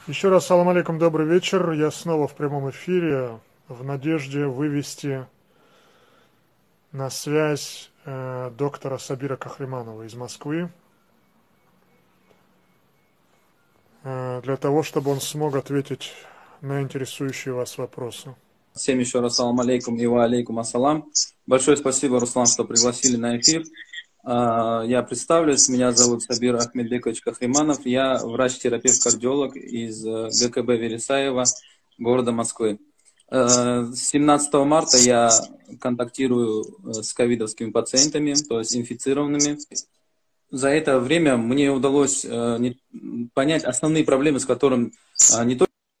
Еще раз салам алейкум, добрый вечер. Я снова в прямом эфире в надежде вывести на связь доктора Сабира Кахриманова из Москвы для того, чтобы он смог ответить на интересующие вас вопросы. Всем еще раз салам алейкум и ва алейкум ассалам. Большое спасибо, Руслан, что пригласили на эфир. Я представлюсь, меня зовут Сабир Ахмедбекович Кахриманов. Я врач-терапевт-кардиолог из ГКБ Вересаева, города Москвы. С 17 марта я контактирую с ковидовскими пациентами, то есть инфицированными. За это время мне удалось понять основные проблемы, с которыми не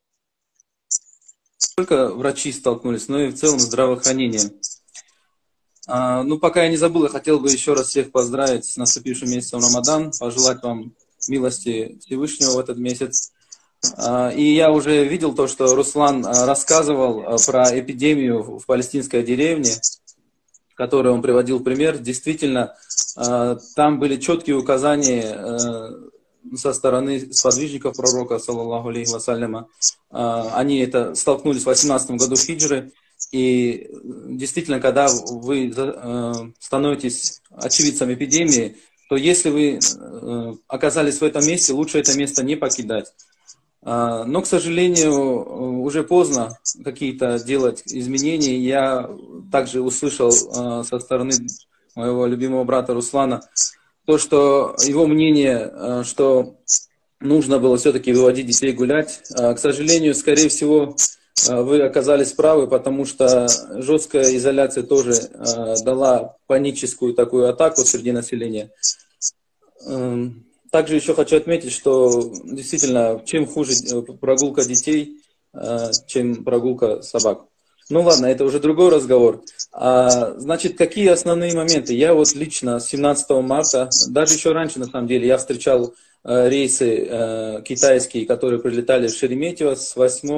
только врачи столкнулись, но и в целом здравоохранение. Пока я не забыл, я хотел бы еще раз всех поздравить с наступившим месяцем Рамадан, пожелать вам милости Всевышнего в этот месяц. И я уже видел то, что Руслан рассказывал про эпидемию в палестинской деревне, которую он приводил в пример. Действительно, там были четкие указания со стороны сподвижников пророка, саллаллаху алейхи вассаляма. Они столкнулись в 18 году хиджры. И действительно, когда вы становитесь очевидцем эпидемии, то если вы оказались в этом месте, лучше это место не покидать. Но, к сожалению, уже поздно какие-то делать изменения. Я также услышал со стороны моего любимого брата Руслана то, что его мнение, что нужно было все-таки выводить детей гулять. К сожалению, скорее всего, вы оказались правы, потому что жесткая изоляция тоже дала паническую такую атаку среди населения. Также еще хочу отметить, что действительно, чем хуже прогулка детей, чем прогулка собак. Ну ладно, это уже другой разговор. Значит, какие основные моменты? Я вот лично с 17 марта, даже еще раньше на самом деле, я встречал рейсы китайские, которые прилетали в Шереметьево с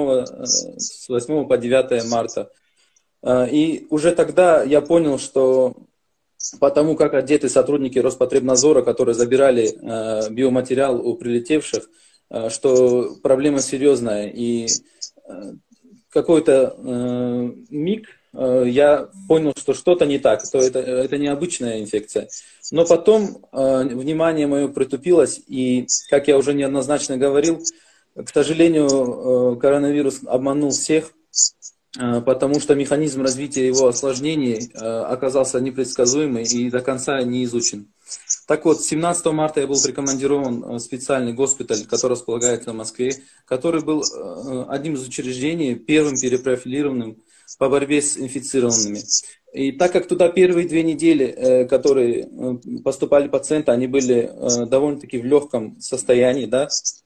8 по 9 марта. И уже тогда я понял, что потому как одеты сотрудники Роспотребнадзора, которые забирали биоматериал у прилетевших, что проблема серьезная. И какой-то миг я понял, что что-то не так, что это необычная инфекция. Но потом внимание мое притупилось, и, как я уже неоднозначно говорил, к сожалению, коронавирус обманул всех, потому что механизм развития его осложнений оказался непредсказуемый и до конца не изучен. Так вот, 17 марта я был прикомандирован в специальный госпиталь, который располагается в Москве, который был одним из учреждений, первым перепрофилированным по борьбе с инфицированными. И так как туда первые 2 недели, которые поступали пациенты, они были довольно-таки в легком состоянии, да,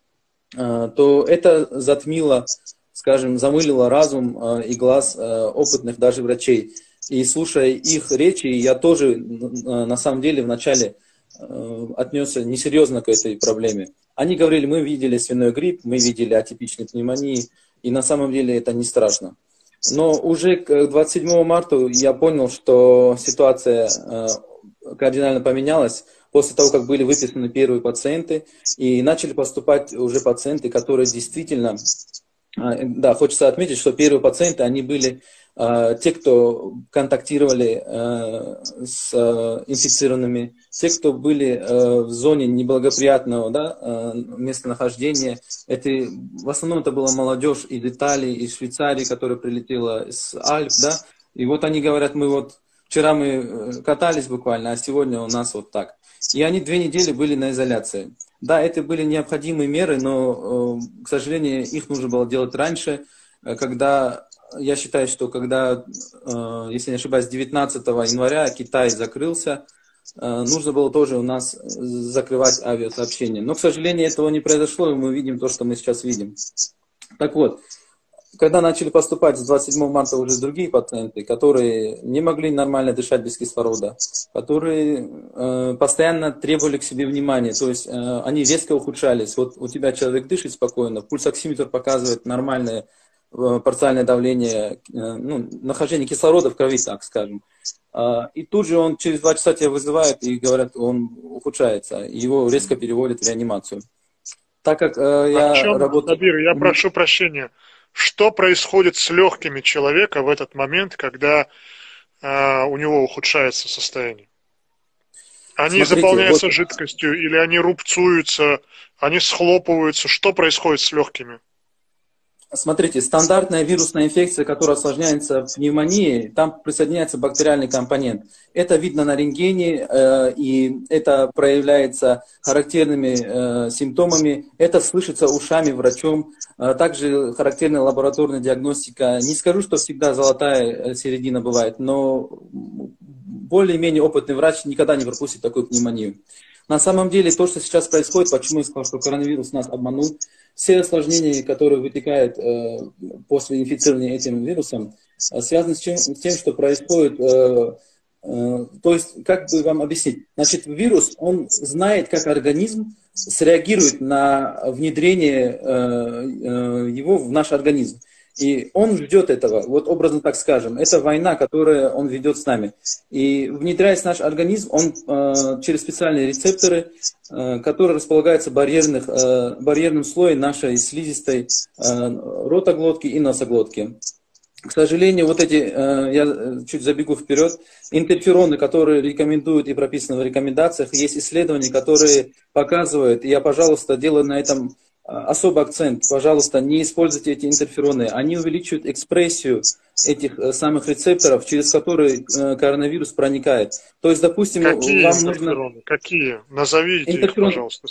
то это затмило, скажем, замылило разум и глаз опытных даже врачей. И слушая их речи, я тоже на самом деле вначале отнесся несерьезно к этой проблеме. Они говорили, мы видели свиной грипп, мы видели атипичные пневмонии, и на самом деле это не страшно. Но уже к 27 марта я понял, что ситуация кардинально поменялась после того, как были выписаны первые пациенты, и начали поступать уже пациенты, которые действительно... Да, хочется отметить, что первые пациенты, они были те, кто контактировали с инфицированными, те, кто были в зоне неблагоприятного, да, местонахождения. В основном это была молодежь из Италии, из Швейцарии, которая прилетела с Альп, да. И вот они говорят, вчера мы катались буквально, а сегодня у нас вот так. И они 2 недели были на изоляции. Да, это были необходимые меры, но, к сожалению, их нужно было делать раньше, я считаю, что если не ошибаюсь, 19 января Китай закрылся, нужно было тоже у нас закрывать авиасообщение. Но, к сожалению, этого не произошло, и мы видим то, что мы сейчас видим. Так вот, когда начали поступать с 27 марта уже другие пациенты, которые не могли нормально дышать без кислорода, которые постоянно требовали к себе внимания, то есть они резко ухудшались. Вот у тебя человек дышит спокойно, пульсоксиметр показывает нормальное парциальное давление, нахождение кислорода в крови, так скажем. И тут же он через 2 часа тебя вызывает и говорят, он ухудшается, его резко переводят в реанимацию. Так как А в я чем, работаю... Сабир, я прошу прощения, что происходит с легкими человека в этот момент, когда у него ухудшается состояние? Они Смотрите, вот заполняются жидкостью или они рубцуются, они схлопываются? Что происходит с легкими? Смотрите, стандартная вирусная инфекция, которая осложняется пневмонией, там присоединяется бактериальный компонент. Это видно на рентгене, и это проявляется характерными симптомами. Это слышится ушами врачом. Также характерная лабораторная диагностика. Не скажу, что всегда золотая середина бывает, но более-менее опытный врач никогда не пропустит такую пневмонию. На самом деле, то, что сейчас происходит, почему я сказал, что коронавирус нас обманул, все осложнения, которые вытекают после инфицирования этим вирусом, связаны с тем, что происходит. То есть, как бы вам объяснить? Значит, вирус, он знает, как организм среагирует на внедрение его в наш организм. И он ждет этого, вот образно так скажем. Это война, которую он ведет с нами. И внедряясь в наш организм, он через специальные рецепторы, которые располагаются в барьерном слое нашей слизистой ротоглотки и носоглотки. К сожалению, вот эти, я чуть забегу вперед, интерфероны, которые рекомендуют и прописаны в рекомендациях, есть исследования, которые показывают, и я, пожалуйста, делаю на этом особый акцент, пожалуйста, не используйте эти интерфероны, они увеличивают экспрессию этих самых рецепторов, через которые коронавирус проникает. То есть, допустим, Какие вам интерфероны? нужно... Какие? Назовите их, пожалуйста.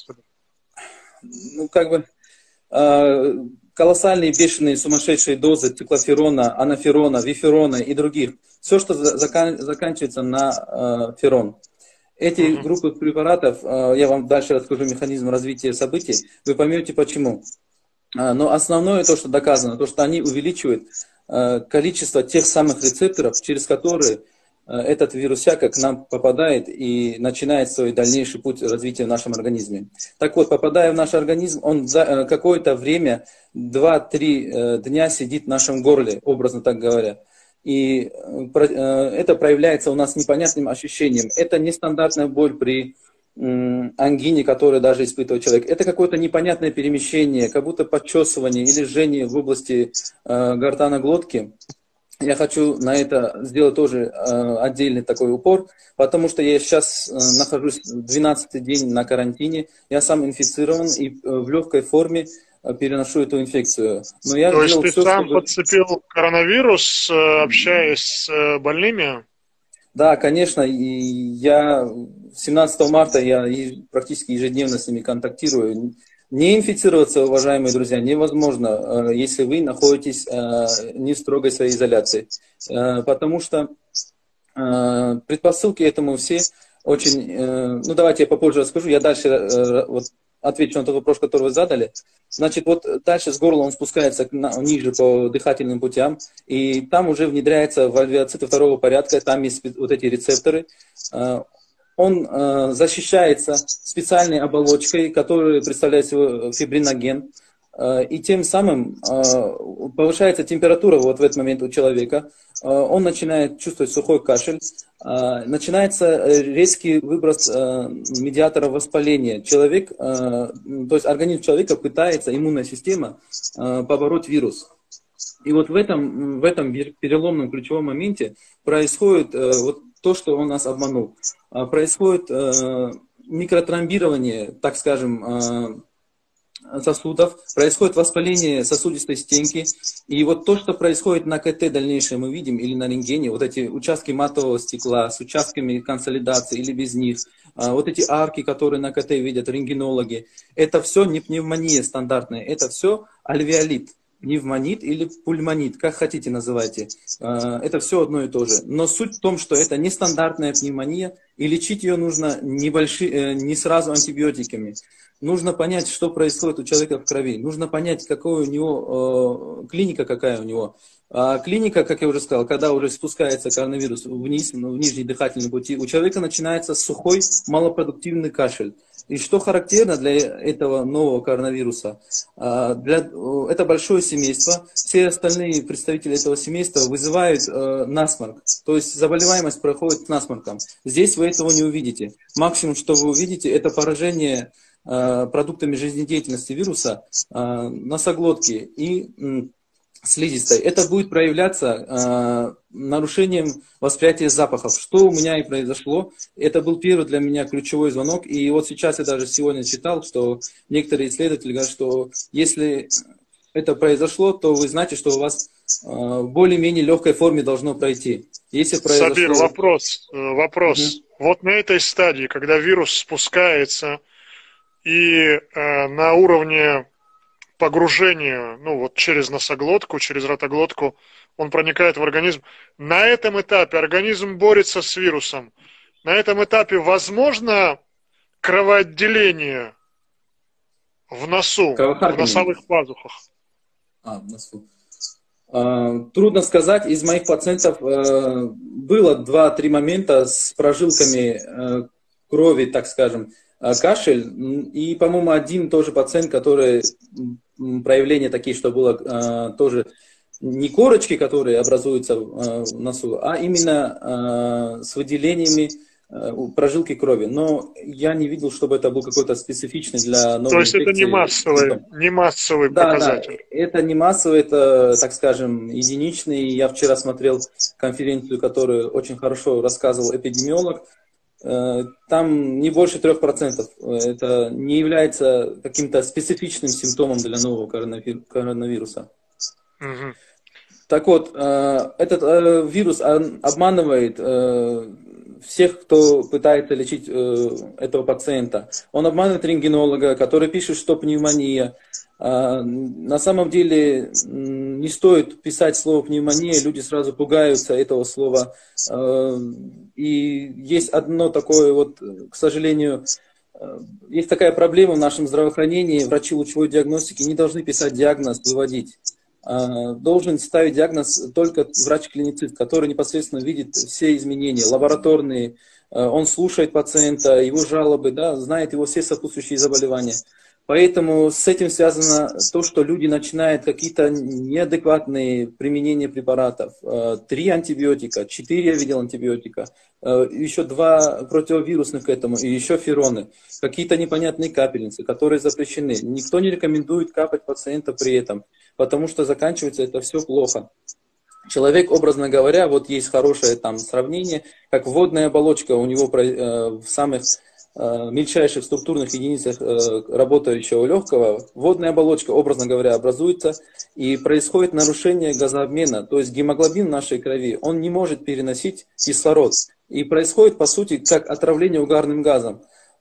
Ну, как бы... колоссальные, бешеные, сумасшедшие дозы циклоферона, анаферона, виферона и других. Все, что заканчивается на ферон. Эти группы препаратов, я вам дальше расскажу механизм развития событий, вы поймете почему. Но основное то, что доказано, то, что они увеличивают количество тех самых рецепторов, через которые этот вирусяка к нам попадает и начинает свой дальнейший путь развития в нашем организме. Так вот, попадая в наш организм, он за какое-то время, 2-3 дня сидит в нашем горле, образно так говоря. И это проявляется у нас непонятным ощущением. Это нестандартная боль при ангине, которую даже испытывает человек. Это какое-то непонятное перемещение, как будто подчесывание или жжение в области гортано-глотки. Я хочу на это сделать тоже отдельный такой упор, потому что я сейчас нахожусь 12-й день на карантине, я сам инфицирован и в легкой форме переношу эту инфекцию. Но я То есть ты все, сам чтобы... подцепил коронавирус, общаясь с больными? Да, конечно, и я 17 марта я практически ежедневно с ними контактирую. Не инфицироваться, уважаемые друзья, невозможно, если вы находитесь не в строгой своей изоляции. Потому что предпосылки этому все очень... Ну, давайте я попозже расскажу. Я дальше вот, отвечу на тот вопрос, который вы задали. Значит, вот дальше с горла он спускается ниже по дыхательным путям, и там уже внедряется в альвеоциты второго порядка, там есть вот эти рецепторы. Он защищается специальной оболочкой, которая представляет собой фибриноген, и тем самым повышается температура вот в этот момент у человека, он начинает чувствовать сухой кашель, начинается резкий выброс медиаторов воспаления. Человек, то есть организм человека пытается, иммунная система, побороть вирус. И вот в этом переломном ключевом моменте происходит вот то, что он нас обманул. Происходит микротромбирование, так скажем, сосудов, происходит воспаление сосудистой стенки. И вот то, что происходит на КТ дальнейшее мы видим, или на рентгене, вот эти участки матового стекла с участками консолидации или без них, вот эти арки, которые на КТ видят рентгенологи, это все не пневмония стандартная, это все альвеолит. Пневмонит или пульмонит, как хотите называйте. Это все одно и то же. Но суть в том, что это нестандартная пневмония, и лечить ее нужно не сразу антибиотиками. Нужно понять, что происходит у человека в крови. Нужно понять, какой у него клиника, какая у него. А клиника, как я уже сказал, когда уже спускается коронавирус вниз, в нижние дыхательные пути, у человека начинается сухой, малопродуктивный кашель. И что характерно для этого нового коронавируса? Это большое семейство. Все остальные представители этого семейства вызывают насморк. То есть заболеваемость проходит с насморком. Здесь вы этого не увидите. Максимум, что вы увидите, это поражение продуктами жизнедеятельности вируса носоглотки и слизистой, это будет проявляться нарушением восприятия запахов, что у меня и произошло. Это был первый для меня ключевой звонок. И вот сейчас я даже сегодня читал, что некоторые исследователи говорят, что если это произошло, то вы знаете, что у вас в более-менее легкой форме должно пройти. Если произошло... Сабир, вопрос. Вот на этой стадии, когда вирус спускается и на уровне погружения, ну вот через носоглотку, через ротоглотку, он проникает в организм. На этом этапе организм борется с вирусом. На этом этапе возможно кровоотделение в носу, в носовых пазухах? В носу. Трудно сказать. Из моих пациентов было 2-3 момента с прожилками крови, так скажем, кашель. И, по-моему, один тоже пациент, который проявления такие, что было тоже не корочки, которые образуются в носу, а именно с выделениями прожилки крови. Но я не видел, чтобы это был какой-то специфичный для новой инфекции. То есть это не массовый показатель? Да, это не массовый, это, так скажем, единичный. Я вчера смотрел конференцию, которую очень хорошо рассказывал эпидемиолог. Там не больше 3%. Это не является каким-то специфичным симптомом для нового коронавируса. Угу. Так вот, этот вирус обманывает всех, кто пытается лечить этого пациента. Он обманывает рентгенолога, который пишет, что пневмония. На самом деле не стоит писать слово пневмония, люди сразу пугаются этого слова. И есть одно такое вот, к сожалению, есть такая проблема в нашем здравоохранении, врачи лучевой диагностики не должны писать диагноз, выводить. Должен ставить диагноз только врач-клиницист, который непосредственно видит все изменения, лабораторные, он слушает пациента, его жалобы, да, знает его все сопутствующие заболевания. Поэтому с этим связано то, что люди начинают какие-то неадекватные применения препаратов. 3 антибиотика, 4 я видел антибиотика, еще 2 противовирусных к этому, и еще фероны. Какие-то непонятные капельницы, которые запрещены. Никто не рекомендует капать пациента при этом, потому что заканчивается это все плохо. Человек, образно говоря, вот есть хорошее там сравнение, как водная оболочка у него в самых мельчайших структурных единицах работающего легкого, водная оболочка, образно говоря, образуется, и происходит нарушение газообмена, то есть гемоглобин в нашей крови, он не может переносить кислород. И происходит, по сути, как отравление угарным газом.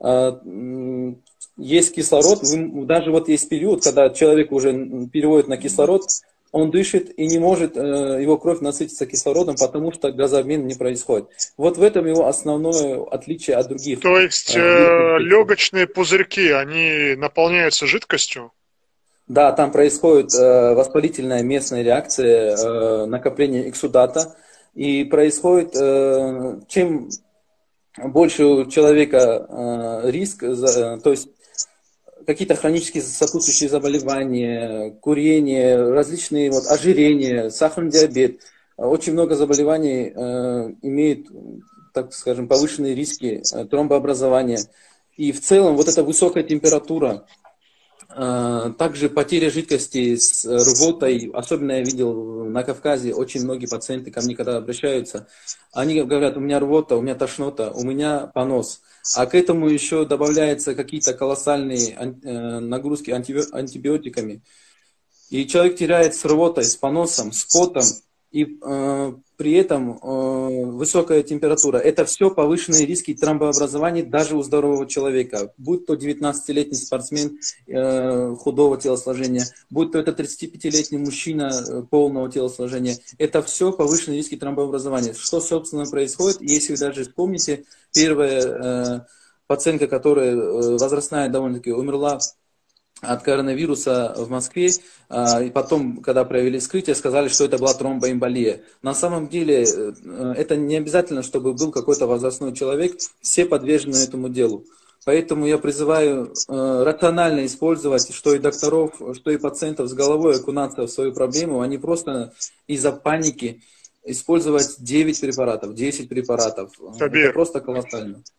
Есть кислород, даже вот есть период, когда человек уже переводит на кислород, он дышит и не может его кровь насытиться кислородом, потому что газообмен не происходит. Вот в этом его основное отличие от других. То есть легочные пузырьки, они наполняются жидкостью? Да, там происходит воспалительная местная реакция, накопление эксудата. И происходит, чем больше у человека риск, то есть какие-то хронические сопутствующие заболевания, курение, различные вот, ожирения, сахарный диабет. Очень много заболеваний имеют, так скажем, повышенные риски тромбообразования. И в целом вот эта высокая температура, также потеря жидкости с рвотой, особенно я видел на Кавказе, очень многие пациенты ко мне, когда обращаются, они говорят, у меня рвота, у меня тошнота, у меня понос. А к этому еще добавляются какие-то колоссальные нагрузки антибиотиками. И человек теряет с рвотой, с поносом, с потом, и при этом высокая температура. Это все повышенные риски тромбообразования даже у здорового человека. Будь то 19-летний спортсмен худого телосложения, будь то это 35-летний мужчина полного телосложения. Это все повышенные риски тромбообразования. Что, собственно, происходит, если вы даже вспомните, первая пациентка, которая возрастная довольно-таки умерла от коронавируса в Москве, и потом, когда провели вскрытие, сказали, что это была тромбоэмболия. На самом деле, это не обязательно, чтобы был какой-то возрастной человек, все подвержены этому делу. Поэтому я призываю рационально использовать, что и докторов, что и пациентов с головой окунаться в свою проблему, а не просто из-за паники использовать 9 препаратов, 10 препаратов. Сабир, это просто колоссально.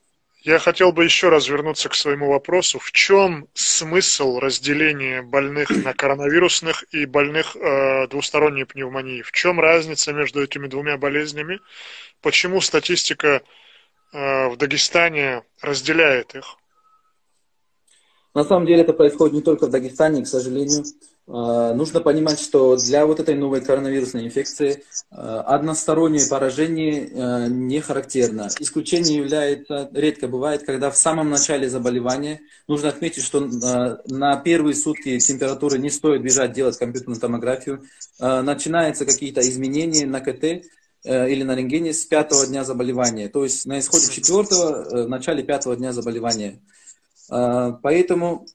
Я хотел бы еще раз вернуться к своему вопросу. В чем смысл разделения больных на коронавирусных и больных двусторонней пневмонией? В чем разница между этими двумя болезнями? Почему статистика в Дагестане разделяет их? На самом деле это происходит не только в Дагестане, к сожалению. Нужно понимать, что для вот этой новой коронавирусной инфекции одностороннее поражение не характерно. Исключение является, редко бывает, когда в самом начале заболевания, нужно отметить, что на первые сутки температуры не стоит бежать делать компьютерную томографию, начинаются какие-то изменения на КТ или на рентгене с 5-го дня заболевания, то есть на исходе 4-го, в начале 5-го дня заболевания. Поэтому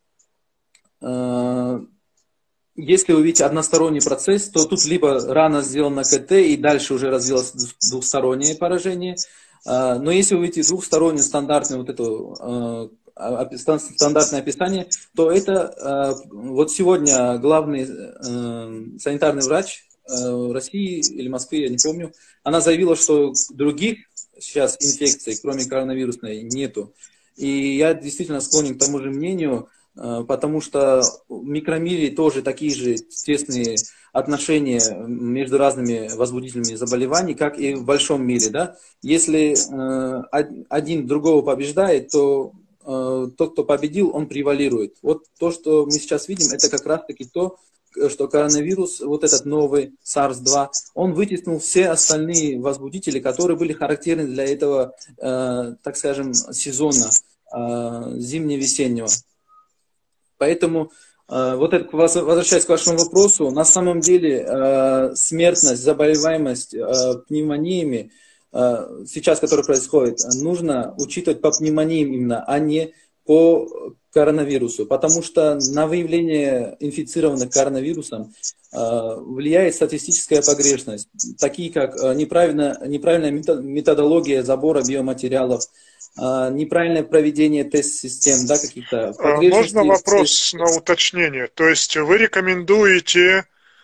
если увидеть односторонний процесс, то тут либо рано сделано КТ и дальше уже развилось двухстороннее поражение. Но если увидите двухстороннее стандартное стандартное описание, то это вот сегодня главный санитарный врач России или Москвы, я не помню, она заявила, что других сейчас инфекций, кроме коронавирусной, нету. И я действительно склонен к тому же мнению, потому что в микромире тоже такие же тесные отношения между разными возбудителями заболеваний, как и в большом мире. Да? Если один другого побеждает, то тот, кто победил, он превалирует. Вот то, что мы сейчас видим, это как раз-таки то, что коронавирус, вот этот новый SARS-2, он вытеснил все остальные возбудители, которые были характерны для этого, так скажем, сезона зимне-весеннего. Поэтому, вот это, возвращаясь к вашему вопросу, на самом деле смертность, заболеваемость пневмониями, сейчас, которая происходит, нужно учитывать по пневмониям именно, а не по коронавирусу, потому что на выявление инфицированных коронавирусом влияет статистическая погрешность, такие как неправильная методология забора биоматериалов, неправильное проведение тест-систем, да, каких-то погрешностей. Можно вопрос на уточнение? То есть вы рекомендуете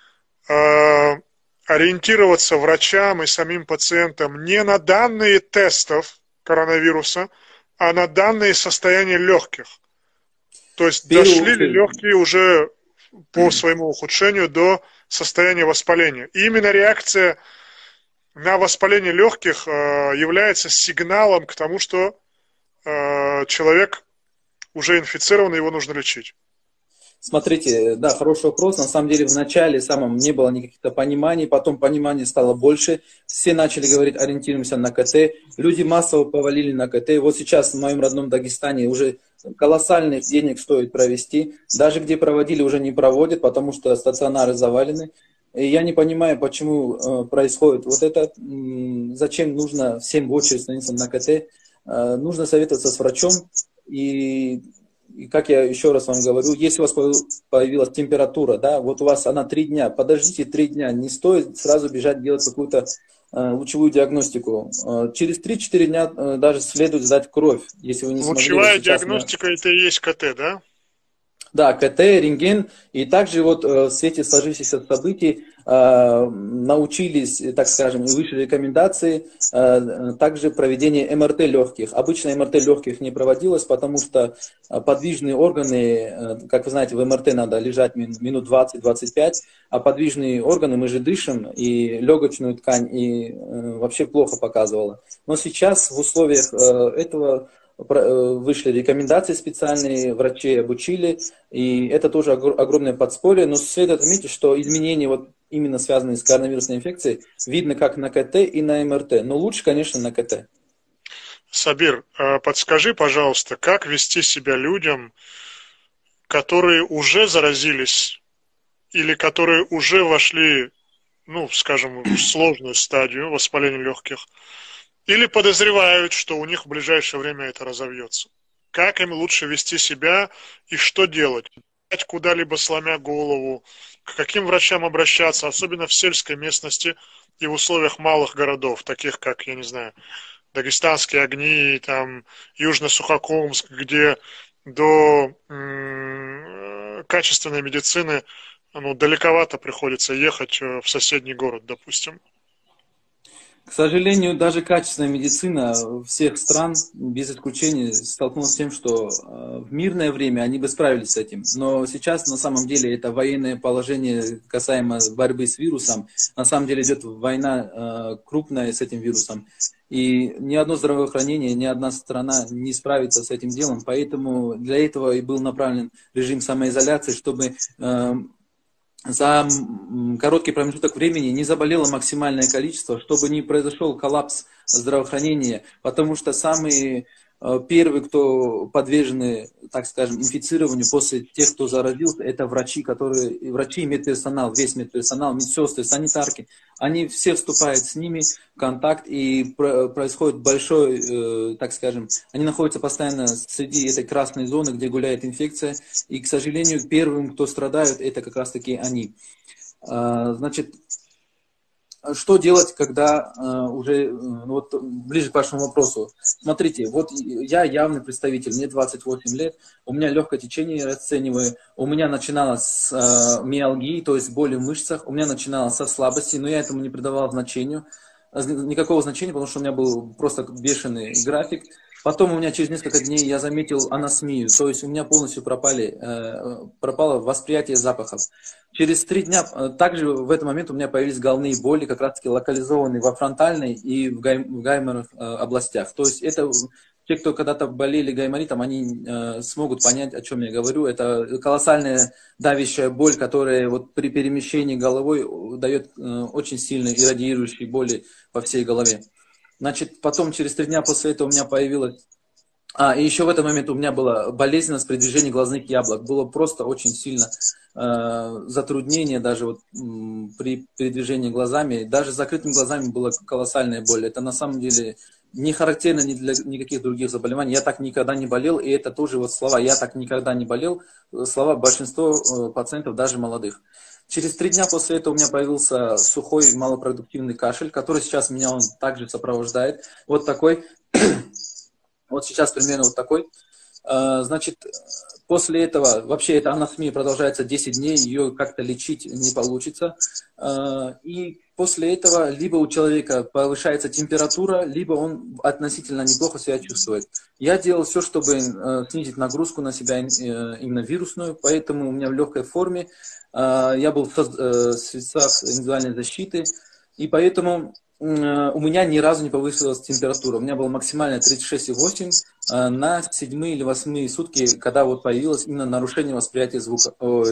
ориентироваться врачам и самим пациентам не на данные тестов коронавируса, а на данные состояния легких? То есть дошли ли легкие уже по своему ухудшению до состояния воспаления? И именно реакция на воспаление легких является сигналом к тому, что человек уже инфицирован, и его нужно лечить. Смотрите, да, хороший вопрос. На самом деле в начале самом не было никаких-то пониманий, потом понимания стало больше. Все начали говорить, ориентируемся на КТ. Люди массово повалили на КТ. Вот сейчас в моем родном Дагестане уже колоссальных денег стоит провести. Даже где проводили, уже не проводят, потому что стационары завалены. И я не понимаю, почему происходит вот это. Зачем нужно всем в очередь становиться на КТ. Нужно советоваться с врачом. И как я еще раз вам говорю, если у вас появилась температура, да, вот у вас она 3 дня, подождите 3 дня, не стоит сразу бежать делать какую-то лучевую диагностику. Через 3-4 дня даже следует сдать кровь, если вы не смогли. Лучевая диагностика это и есть КТ, да? Да, КТ, рентген. И также вот в свете сложившихся событий научились, так скажем, и вышли рекомендации также проведение МРТ легких. Обычно МРТ легких не проводилось, потому что подвижные органы, как вы знаете, в МРТ надо лежать минут 20-25, а подвижные органы, мы же дышим, и легочную ткань, и вообще плохо показывало. Но сейчас в условиях этого вышли рекомендации специальные, врачей обучили, и это тоже огромное подспорье, но следует отметить, что изменения, вот именно связанные с коронавирусной инфекцией, видно как на КТ и на МРТ, но лучше, конечно, на КТ. Сабир, подскажи, пожалуйста, как вести себя людям, которые уже заразились или которые уже вошли, ну, скажем, в сложную стадию воспаления легких, или подозревают, что у них в ближайшее время это разовьется. Как им лучше вести себя и что делать? Куда-либо сломя голову, к каким врачам обращаться, особенно в сельской местности и в условиях малых городов, таких как, я не знаю, Дагестанские огни, там, Южно-Сухокумск, где до качественной медицины далековато приходится ехать в соседний город, допустим. К сожалению, даже качественная медицина всех стран, без исключения, столкнулась с тем, что в мирное время они бы справились с этим. Но сейчас, на самом деле, это военное положение касаемо борьбы с вирусом. На самом деле идет война крупная с этим вирусом. И ни одно здравоохранение, ни одна страна не справится с этим делом. Поэтому для этого и был направлен режим самоизоляции, чтобы за короткий промежуток времени не заболело максимальное количество, чтобы не произошел коллапс здравоохранения, потому что самые первые, кто подвержены, так скажем, инфицированию после тех, кто заразился, это врачи, врачи и медперсонал, весь медперсонал, медсестры, санитарки. Они все вступают с ними в контакт, и происходит большой, так скажем, они находятся постоянно среди этой красной зоны, где гуляет инфекция, и, к сожалению, первым, кто страдают, это как раз-таки они. Значит, что делать, когда уже, вот ближе к вашему вопросу. Смотрите, вот я явный представитель, мне 28 лет, у меня легкое течение, я расцениваю, у меня начиналось с миалгии, то есть боли в мышцах, у меня начиналось со слабости, но я этому не придавал никакого значения, потому что у меня был просто бешеный график. Потом у меня через несколько дней я заметил анасмию, то есть у меня полностью пропало восприятие запахов. Через 3 дня, также в этот момент у меня появились головные боли, как раз таки локализованные во фронтальной и в гайморовых областях. То есть это те, кто когда-то болели гайморитом, они смогут понять, о чем я говорю. Это колоссальная давящая боль, которая вот при перемещении головой дает очень сильные иррадиирующие боли по всей голове. Значит, потом через 3 дня после этого у меня появилась... и еще в этот момент у меня была болезненность при движении глазных яблок. Было просто очень сильно затруднение даже вот, при движении глазами. Даже с закрытыми глазами была колоссальная боль. Это на самом деле не характерно ни для никаких других заболеваний. Я так никогда не болел, и это тоже вот слова «я так никогда не болел», слова большинства пациентов, даже молодых. Через 3 дня после этого у меня появился сухой малопродуктивный кашель, который сейчас меня он также сопровождает. Вот такой. Вот сейчас примерно вот такой. Значит, после этого, вообще эта анасмия продолжается 10 дней, ее как-то лечить не получится. И после этого либо у человека повышается температура, либо он относительно неплохо себя чувствует. Я делал все, чтобы снизить нагрузку на себя, именно вирусную, поэтому у меня в легкой форме. Я был в средствах индивидуальной защиты, и поэтому у меня ни разу не повысилась температура. У меня была максимальная 36,8 на 7 или 8 сутки, когда вот появилось именно нарушение восприятия звука,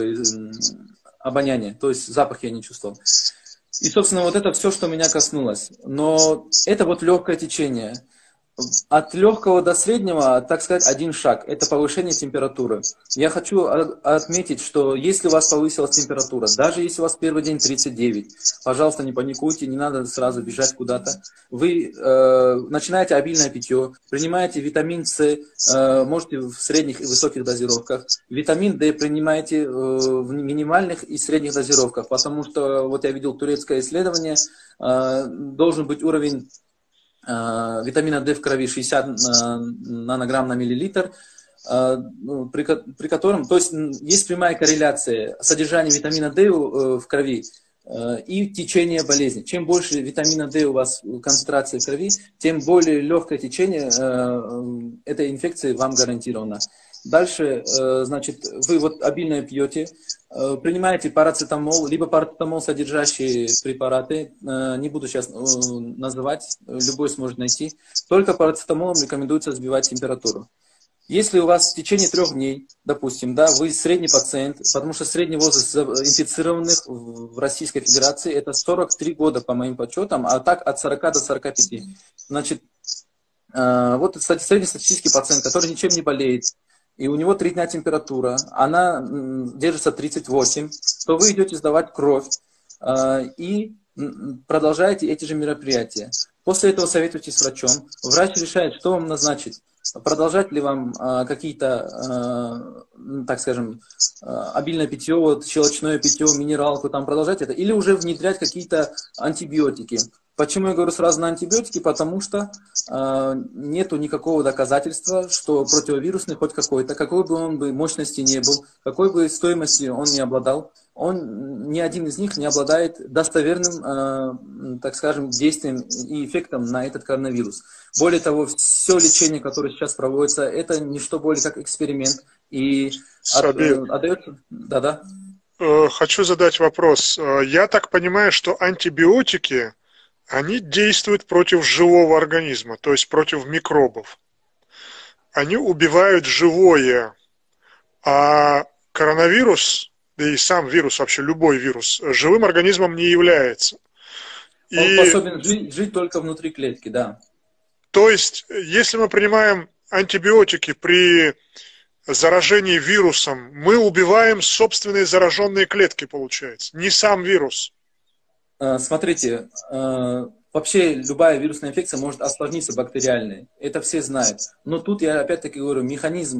обоняния, то есть запах я не чувствовал. И, собственно, вот это все, что меня коснулось. Но это вот легкое течение. От легкого до среднего, так сказать, один шаг. Это повышение температуры. Я хочу отметить, что если у вас повысилась температура, даже если у вас первый день 39, пожалуйста, не паникуйте, не надо сразу бежать куда-то. Вы начинаете обильное питье, принимаете витамин С, можете в средних и высоких дозировках. Витамин D принимаете в минимальных и средних дозировках, потому что, вот я видел турецкое исследование, должен быть уровень витамина D в крови 60 нанограмм на миллилитр, при котором, то есть есть прямая корреляция содержания витамина D в крови и течение болезни. Чем больше витамина D у вас концентрации в крови, тем более легкое течение этой инфекции вам гарантировано. Дальше, значит, вы вот обильно пьете, принимаете парацетамол, либо парацетамол содержащие препараты, не буду сейчас называть, любой сможет найти. Только парацетамолом рекомендуется сбивать температуру. Если у вас в течение 3 дней, допустим, да, вы средний пациент, потому что средний возраст инфицированных в Российской Федерации это 43 года по моим подсчетам, а так от 40 до 45. Значит, вот, кстати, среднестатистический пациент, который ничем не болеет, и у него 3 дня температура, она держится 38, то вы идете сдавать кровь и продолжаете эти же мероприятия. После этого советуйтесь с врачом. Врач решает, что вам назначить. Продолжать ли вам какие-то, так скажем, обильное питье, вот, щелочное питье, минералку, там продолжать это, или уже внедрять какие-то антибиотики. Почему я говорю сразу на антибиотики? Потому что нету никакого доказательства, что противовирусный хоть какой-то, какой бы он бы мощности не был, какой бы стоимости он не обладал, ни один из них не обладает достоверным, так скажем, действием и эффектом на этот коронавирус. Более того, все лечение, которое сейчас проводится, это не что более как эксперимент. И отдается... Да-да. Хочу задать вопрос. Я так понимаю, что антибиотики, они действуют против живого организма, то есть против микробов. Они убивают живое, а коронавирус, да и сам вирус, вообще любой вирус, живым организмом не является. Он способен жить только внутри клетки, да. То есть, если мы принимаем антибиотики при заражении вирусом, мы убиваем собственные зараженные клетки, получается, не сам вирус. Смотрите, вообще любая вирусная инфекция может осложниться бактериальной. Это все знают. Но тут я опять-таки говорю, механизм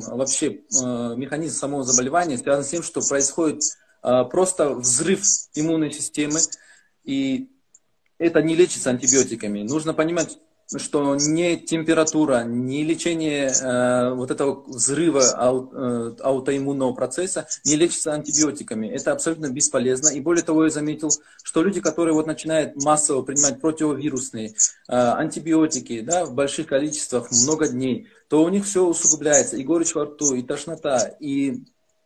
самого заболевания связан с тем, что происходит просто взрыв иммунной системы, и это не лечится антибиотиками. Нужно понимать, что не температура, не лечение вот этого взрыва аутоиммунного процесса не лечится антибиотиками. Это абсолютно бесполезно. И более того, я заметил, что люди, которые вот начинают массово принимать противовирусные антибиотики, да, в больших количествах, много дней, то у них все усугубляется. И горечь во рту, и тошнота, и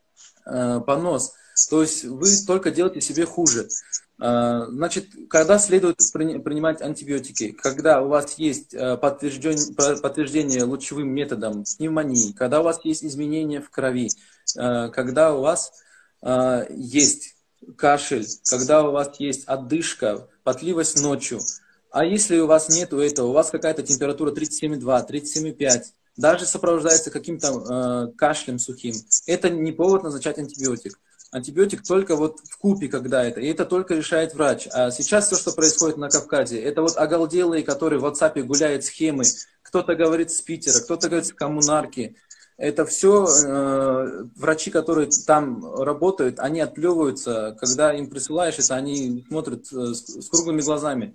понос. То есть вы только делаете себе хуже. Значит, когда следует принимать антибиотики? Когда у вас есть подтверждение лучевым методом пневмонии, когда у вас есть изменения в крови, когда у вас есть кашель, когда у вас есть одышка, потливость ночью. А если у вас нет этого, у вас какая-то температура 37,2, 37,5, даже сопровождается каким-то кашлем сухим, это не повод назначать антибиотик. Антибиотик только вот вкупе, когда это, и это только решает врач. А сейчас все, что происходит на Кавказе, это вот оголделые, которые в WhatsApp гуляют схемы. Кто-то говорит с Питера, кто-то говорит с Коммунарки. Это все врачи, которые там работают, они отплевываются. Когда им присылаешь это, они смотрят с круглыми глазами.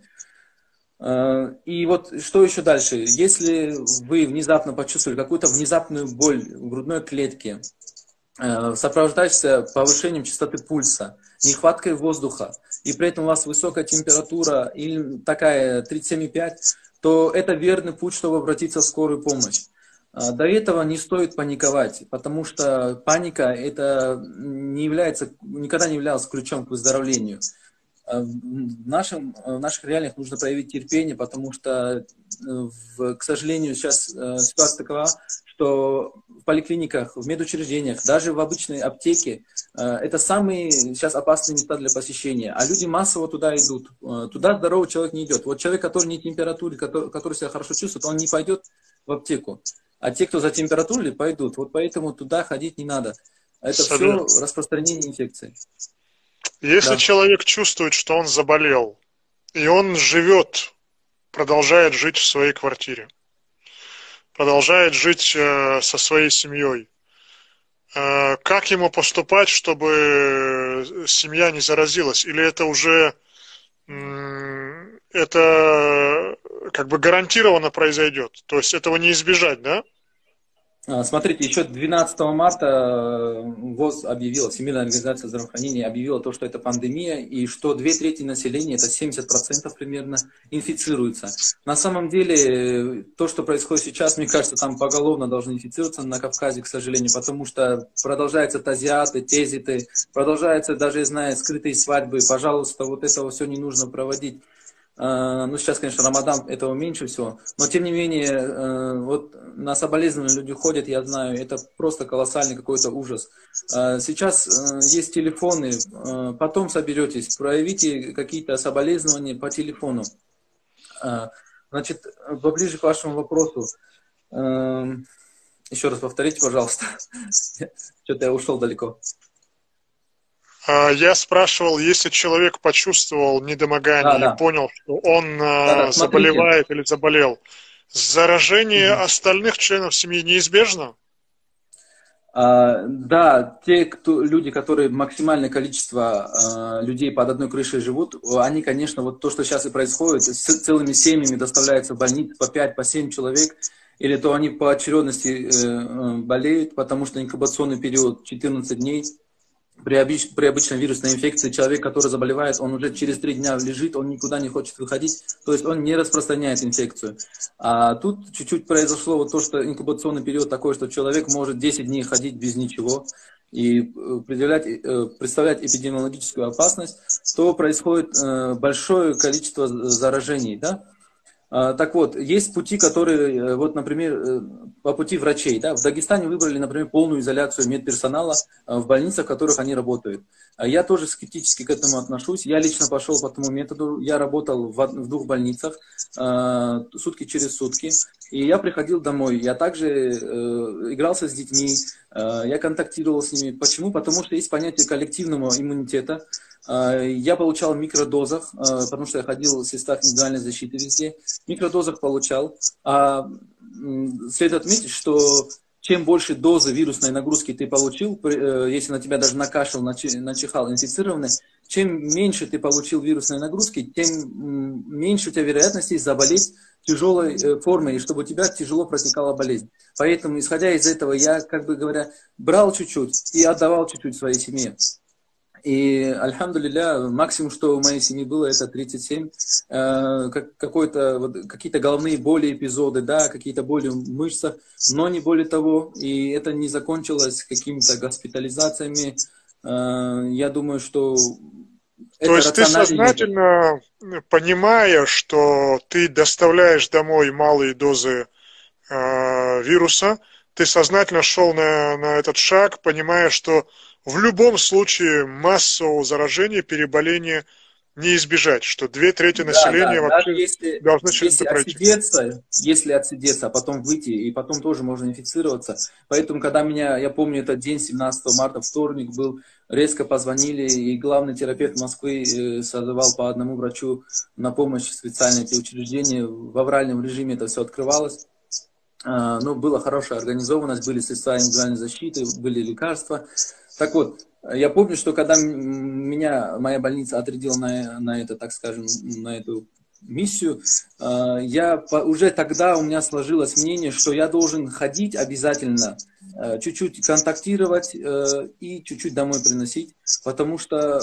И вот что еще дальше? Если вы внезапно почувствовали какую-то внезапную боль в грудной клетке, сопровождающаяся повышением частоты пульса, нехваткой воздуха, и при этом у вас высокая температура или такая 37,5, то это верный путь, чтобы обратиться в скорую помощь. До этого не стоит паниковать, потому что паника это никогда не являлась ключом к выздоровлению. В наших реалиях нужно проявить терпение, потому что, к сожалению, сейчас ситуация такова, что в поликлиниках, в медучреждениях, даже в обычной аптеке это самые сейчас опасные места для посещения. А люди массово туда идут. Туда здоровый человек не идет. Вот человек, который не температурит, который себя хорошо чувствует, он не пойдет в аптеку. А те, кто за температурой, пойдут. Вот поэтому туда ходить не надо. Это все распространение инфекции. Если человек чувствует, что он заболел, и он живет, продолжает жить в своей квартире, продолжает жить со своей семьей, как ему поступать, чтобы семья не заразилась? Или это уже это как бы гарантированно произойдет? То есть этого не избежать, да? Смотрите, еще 12 марта ВОЗ объявила, Всемирная организация здравоохранения объявила то, что это пандемия, и что 2/3 населения, это 70% примерно, инфицируются. На самом деле, то, что происходит сейчас, мне кажется, там поголовно должны инфицироваться на Кавказе, к сожалению, потому что продолжаются тазиаты, тезиты, продолжаются даже, я знаю, скрытые свадьбы. Пожалуйста, вот этого все не нужно проводить. Ну, сейчас, конечно, Рамадан, этого меньше всего, но, тем не менее, вот на соболезнования люди ходят, я знаю, это просто колоссальный какой-то ужас. Сейчас есть телефоны, потом соберетесь, проявите какие-то соболезнования по телефону. Значит, поближе к вашему вопросу, еще раз повторите, пожалуйста, что-то я ушел далеко. Я спрашивал, если человек почувствовал недомогание и понял, что он заболевает или заболел, заражение остальных членов семьи неизбежно? Да, люди, которые максимальное количество людей под одной крышей живут, они, конечно, вот то, что сейчас и происходит, с целыми семьями доставляются в больницы по 5, по 7 человек, или то они по очередности болеют, потому что инкубационный период 14 дней. При обычной вирусной инфекции человек, который заболевает, он уже через 3 дня лежит, он никуда не хочет выходить, то есть он не распространяет инфекцию. А тут чуть-чуть произошло вот то, что инкубационный период такой, что человек может 10 дней ходить без ничего и представлять эпидемиологическую опасность, то происходит большое количество заражений, да? Так вот, есть пути, которые, вот, например, по пути врачей. Да? В Дагестане выбрали, например, полную изоляцию медперсонала в больницах, в которых они работают. Я тоже скептически к этому отношусь. Я лично пошел по этому методу. Я работал в 2 больницах, сутки через сутки. И я приходил домой. Я также игрался с детьми, я контактировал с ними. Почему? Потому что есть понятие коллективного иммунитета. Я получал в микродозах, потому что я ходил в средствах индивидуальной защиты везде. В микродозах получал. Следует отметить, что чем больше дозы вирусной нагрузки ты получил, если на тебя даже накашлял, начихал инфицированный, чем меньше ты получил вирусной нагрузки, тем меньше у тебя вероятности заболеть тяжелой формой, и чтобы у тебя тяжело протекала болезнь. Поэтому, исходя из этого, я, как бы говоря, брал чуть-чуть и отдавал чуть-чуть своей семье. И, альхамдулилля, максимум, что у моей семьи было, это 37. Какие-то головные боли, эпизоды, да, какие-то боли в мышцах, но не более того. И это не закончилось какими-то госпитализациями. Я думаю, что... То есть ты сознательно, понимая, что ты доставляешь домой малые дозы вируса, ты сознательно шел на этот шаг, понимая, что в любом случае массового заражения, переболения не избежать, что 2/3 населения вообще должны через это пройти. Если отсидеться, а потом выйти, и потом тоже можно инфицироваться. Поэтому, когда я помню, этот день, 17 марта, вторник был, резко позвонили, и главный терапевт Москвы созывал по одному врачу на помощь в специальные эти учреждения. В авральном режиме это все открывалось. Но была хорошая организованность, были средства индивидуальной защиты, были лекарства. Так вот, я помню, что когда моя больница отрядила на это, так скажем, на эту миссию, уже тогда у меня сложилось мнение, что я должен ходить обязательно, чуть-чуть контактировать и чуть-чуть домой приносить, потому что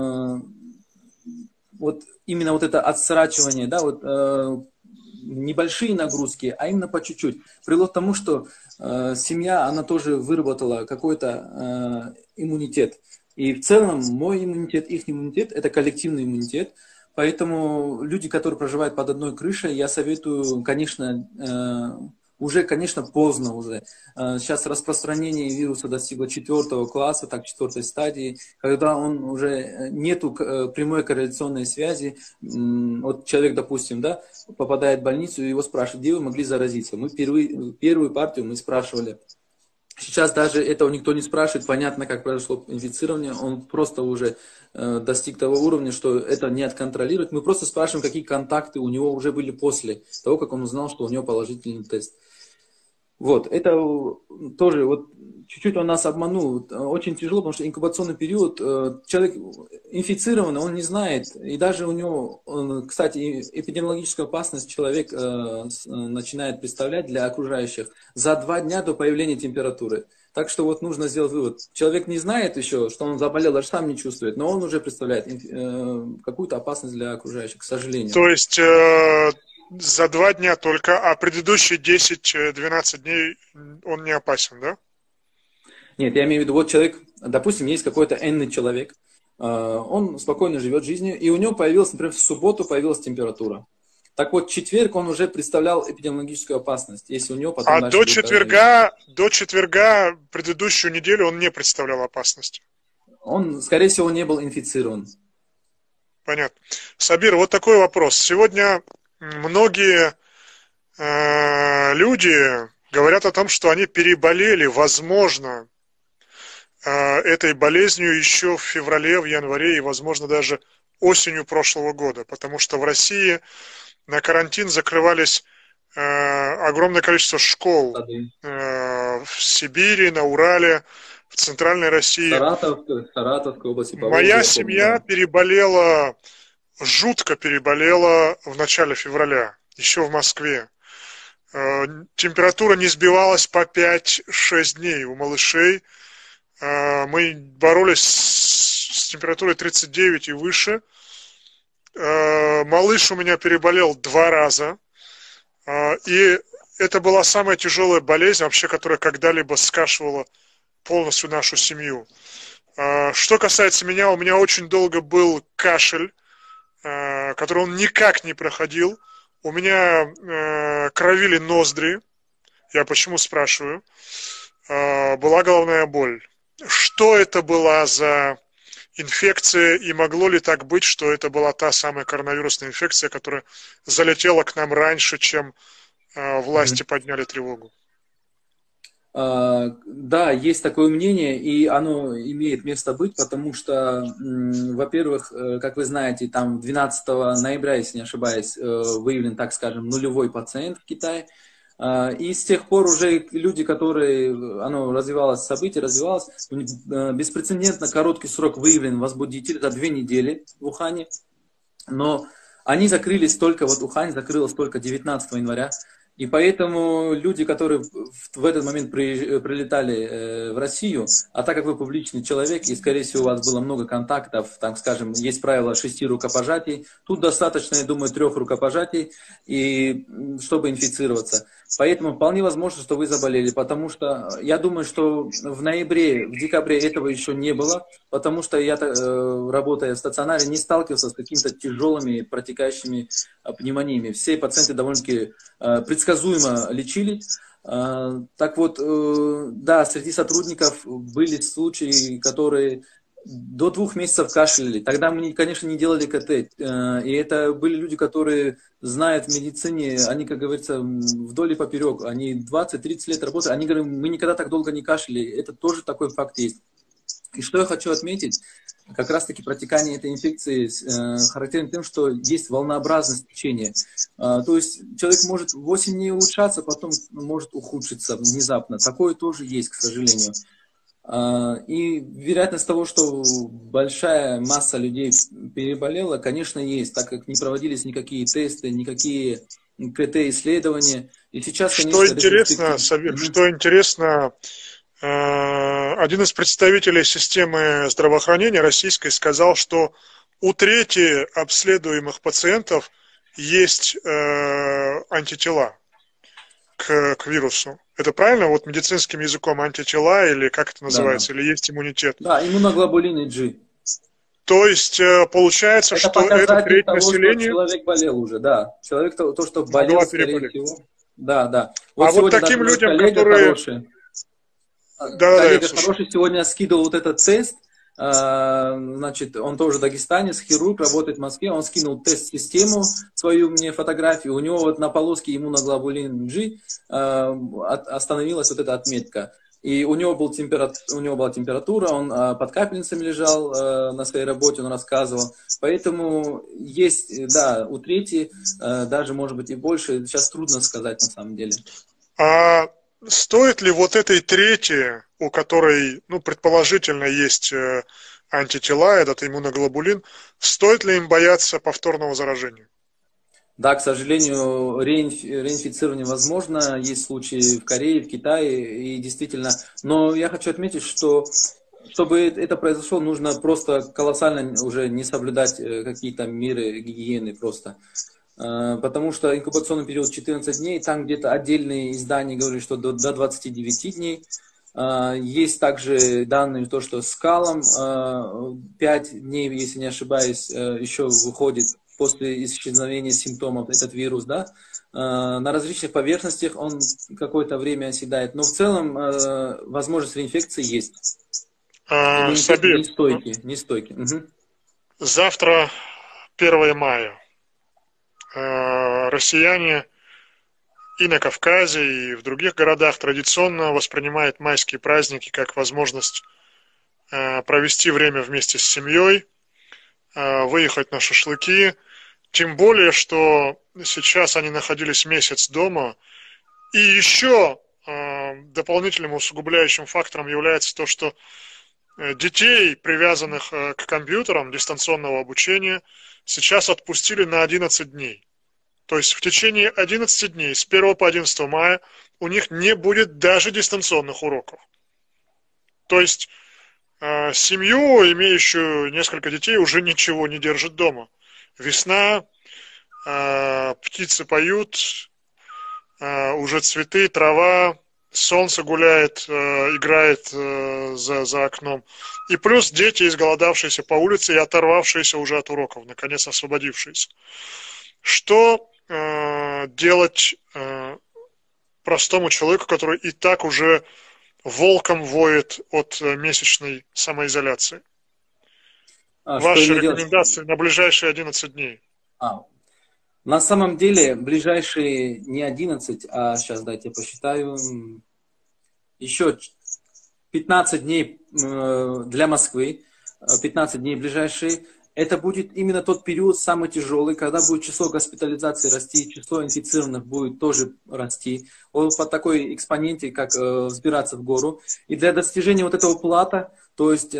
вот именно вот это отсрачивание, да, вот небольшие нагрузки, а именно по чуть-чуть, привело к тому, что семья, она тоже выработала какой-то иммунитет. И в целом мой иммунитет, их иммунитет – это коллективный иммунитет. Поэтому люди, которые проживают под одной крышей, я советую, конечно, конечно, поздно уже. Сейчас распространение вируса достигло 4 класса, так, 4 стадии, когда он уже нету прямой корреляционной связи. Вот человек, допустим, да, попадает в больницу, и его спрашивают, где вы могли заразиться. Мы первую партию мы спрашивали. Сейчас даже этого никто не спрашивает, понятно, как произошло инфицирование, он просто уже достиг того уровня, что это не отконтролировать. Мы просто спрашиваем, какие контакты у него уже были после того, как он узнал, что у него положительный тест. Вот, это тоже, вот, чуть-чуть он нас обманул. Очень тяжело, потому что инкубационный период, человек инфицированный, он не знает. И даже у него, кстати, эпидемиологическую опасность человек начинает представлять для окружающих за 2 дня до появления температуры. Так что вот нужно сделать вывод. Человек не знает еще, что он заболел, даже сам не чувствует, но он уже представляет какую-то опасность для окружающих, к сожалению. То есть... За 2 дня только, а предыдущие 10-12 дней он не опасен, да? Нет, я имею в виду, вот человек, допустим, есть какой-то энный человек, он спокойно живет жизнью, и у него появилась, например, в субботу появилась температура. Так вот, в четверг он уже представлял эпидемиологическую опасность, если у него потом... А до четверга предыдущую неделю он не представлял опасности? Он, скорее всего, не был инфицирован. Понятно. Сабир, вот такой вопрос. Сегодня... Многие люди говорят о том, что они переболели, возможно, этой болезнью еще в феврале, в январе и, возможно, даже осенью прошлого года, потому что в России на карантин закрывались огромное количество школ в Сибири, на Урале, в Центральной России. Саратовской области. Моя семья переболела... Жутко переболела в начале февраля, еще в Москве. Температура не сбивалась по 5-6 дней у малышей. Мы боролись с температурой 39 и выше. Малыш у меня переболел 2 раза. И это была самая тяжелая болезнь, вообще, которая когда-либо скашивала полностью нашу семью. Что касается меня, у меня очень долго был кашель, который он никак не проходил. У меня кровили ноздри. Я почему спрашиваю? Была головная боль. Что это была за инфекция, и могло ли так быть, что это была та самая коронавирусная инфекция, которая залетела к нам раньше, чем власти подняли тревогу? Да, есть такое мнение, и оно имеет место быть, потому что, во-первых, как вы знаете, там 12 ноября, если не ошибаюсь, выявлен, так скажем, нулевой пациент в Китае. И с тех пор уже люди, которые, оно развивалось, событие развивалось, беспрецедентно короткий срок выявлен возбудитель, это 2 недели в Ухане, но они закрылись только, вот Ухань закрылась только 19 января, и поэтому люди, которые в этот момент прилетали в Россию, а так как вы публичный человек, и, скорее всего, у вас было много контактов, там, скажем, есть правило 6 рукопожатий, тут достаточно, я думаю, 3 рукопожатий, и, чтобы инфицироваться. Поэтому вполне возможно, что вы заболели, потому что я думаю, что в ноябре, в декабре этого еще не было, потому что я, работая в стационаре, не сталкивался с какими-то тяжелыми протекающими пневмониями. Все пациенты довольно-таки предсказуемо лечились. Так вот, да, среди сотрудников были случаи, которые до 2 месяцев кашляли. Тогда мы, конечно, не делали КТ. И это были люди, которые знают в медицине, они, как говорится, вдоль и поперек. Они 20-30 лет работают. Они говорят, мы никогда так долго не кашляли. Это тоже такой факт есть. И что я хочу отметить, как раз-таки протекание этой инфекции характерно тем, что есть волнообразность течения. То есть человек может 8 дней улучшаться, потом может ухудшиться внезапно. Такое тоже есть, к сожалению. И вероятность того, что большая масса людей переболела, конечно, есть, так как не проводились никакие тесты, никакие КТ-исследования. И сейчас, конечно, что интересно, Сабир, что интересно, один из представителей системы здравоохранения российской сказал, что у трети обследуемых пациентов есть антитела к вирусу. Это правильно? Вот медицинским языком антитела, или как это называется, да. Или есть иммунитет? Да, иммуноглобулины G. То есть получается, это что это треть того, населения... Что человек болел уже, да. Человек, то что болел, скорее всего. Да, да. Вот вот таким людям, которые... Хороший, коллега хороший сегодня скидывал вот этот тест. Значит, он тоже дагестанец, хирург, работает в Москве. Он скинул тест-систему, свою мне фотографию. У него вот на полоске иммуноглобулин G остановилась вот эта отметка. И у него была температура, он под капельницами лежал на своей работе, он рассказывал. Поэтому есть, да, у трети, даже, может быть, и больше. Сейчас трудно сказать на самом деле. А стоит ли вот этой трети, у которой, ну, предположительно, есть антитела, этот иммуноглобулин, стоит ли им бояться повторного заражения? Да, к сожалению, реинфицирование возможно. Есть случаи в Корее, в Китае, и действительно. Но я хочу отметить, что чтобы это произошло, нужно просто колоссально уже не соблюдать какие-то меры гигиены просто. Потому что инкубационный период 14 дней, там где-то отдельные издания говорят, что до 29 дней. Есть также данные, то, что с калом 5 дней, если не ошибаюсь, еще выходит после исчезновения симптомов этот вирус, да, на различных поверхностях он какое-то время оседает, но в целом возможность реинфекции есть. Сабир, не стойки. Угу. Завтра 1 мая. Россияне и на Кавказе, и в других городах традиционно воспринимают майские праздники как возможность провести время вместе с семьей, выехать на шашлыки. Тем более, что сейчас они находились месяц дома. И еще дополнительным усугубляющим фактором является то, что детей, привязанных к компьютерам дистанционного обучения, сейчас отпустили на 11 дней. То есть в течение 11 дней, с 1 по 11 мая, у них не будет даже дистанционных уроков. То есть семью, имеющую несколько детей, уже ничего не держит дома. Весна, птицы поют, уже цветы, трава, солнце гуляет, играет за окном. И плюс дети, изголодавшиеся по улице и оторвавшиеся уже от уроков, наконец освободившиеся. Что делать простому человеку, который и так уже волком воет от месячной самоизоляции? Ваши рекомендации на ближайшие 11 дней. На самом деле, ближайшие не 11, а сейчас дайте я посчитаю, еще 15 дней для Москвы, 15 дней ближайшие. Это будет именно тот период самый тяжелый, когда будет число госпитализаций расти, число инфицированных будет тоже расти. Он по такой экспоненте, как взбираться в гору. И для достижения вот этого плата, то есть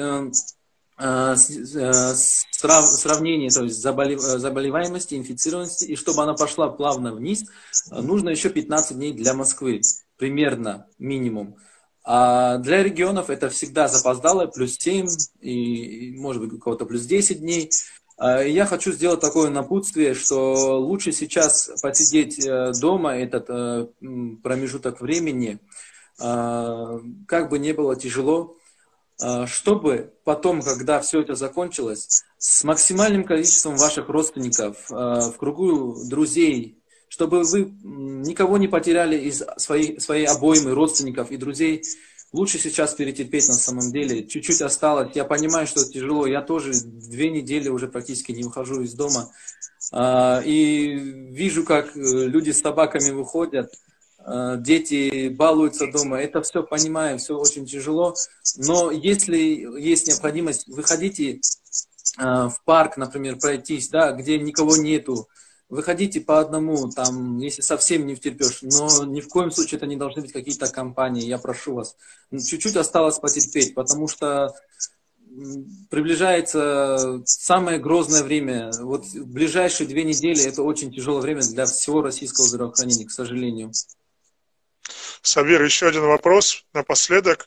сравнение, то есть заболеваемости, инфицированности, и чтобы она пошла плавно вниз, нужно еще 15 дней для Москвы, примерно минимум. А для регионов это всегда запоздало, плюс 7, и может быть у кого-то плюс 10 дней. Я хочу сделать такое напутствие, что лучше сейчас посидеть дома этот промежуток времени, как бы не было тяжело, чтобы потом, когда все это закончилось, с максимальным количеством ваших родственников, в кругу друзей, чтобы вы никого не потеряли из своей обоймы родственников и друзей, лучше сейчас перетерпеть на самом деле. Чуть-чуть осталось. Я понимаю, что это тяжело. Я тоже 2 недели уже практически не выхожу из дома. И вижу, как люди с собаками выходят. Дети балуются дома, это все понимаю, все очень тяжело, но если есть необходимость, выходите в парк, например, пройтись, да, где никого нету, выходите по одному, там, если совсем не втерпешь, но ни в коем случае это не должны быть какие-то компании, я прошу вас. Чуть-чуть осталось потерпеть, потому что приближается самое грозное время. Вот ближайшие 2 недели это очень тяжелое время для всего российского здравоохранения, к сожалению. Сабир, еще один вопрос напоследок.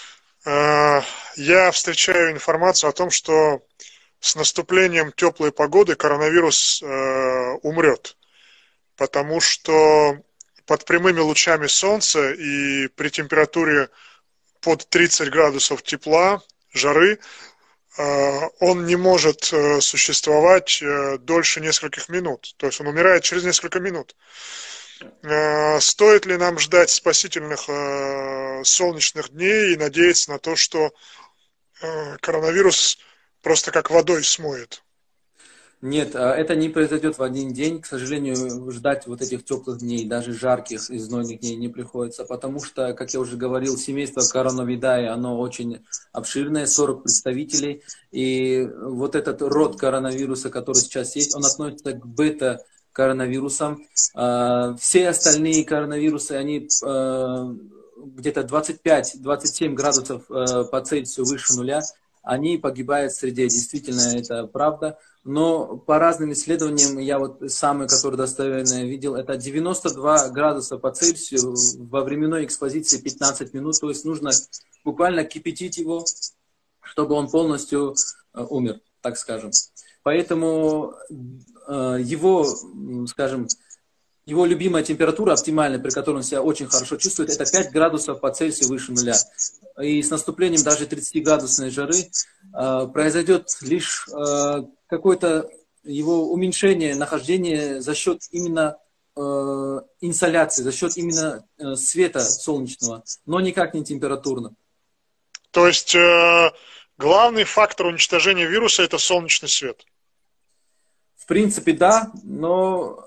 Я встречаю информацию о том, что с наступлением теплой погоды коронавирус умрет, потому что под прямыми лучами солнца и при температуре под 30 градусов тепла, жары, он не может существовать дольше нескольких минут. То есть он умирает через несколько минут. Стоит ли нам ждать спасительных солнечных дней и надеяться на то, что коронавирус просто как водой смоет? Нет, это не произойдет в один день. К сожалению, ждать вот этих теплых дней, даже жарких и знойных дней не приходится, потому что, как я уже говорил, семейство Coronaviridae, оно очень обширное, 40 представителей, и вот этот род коронавируса, который сейчас есть, он относится к бета-коронавирусам. Все остальные коронавирусы, они где-то 25-27 градусов по Цельсию выше нуля, они погибают в среде. Действительно, это правда. Но по разным исследованиям, я вот самый, который достоверно видел, это 92 градуса по Цельсию во временной экспозиции 15 минут. То есть нужно буквально кипятить его, чтобы он полностью умер, так скажем. Поэтому его, скажем, его любимая температура оптимальная, при которой он себя очень хорошо чувствует, это 5 градусов по Цельсию выше нуля. И с наступлением даже 30-градусной жары произойдет лишь какое-то его уменьшение, нахождение за счет именно инсоляции, за счет именно света солнечного, но никак не температурно. То есть главный фактор уничтожения вируса – это солнечный свет? В принципе, да, но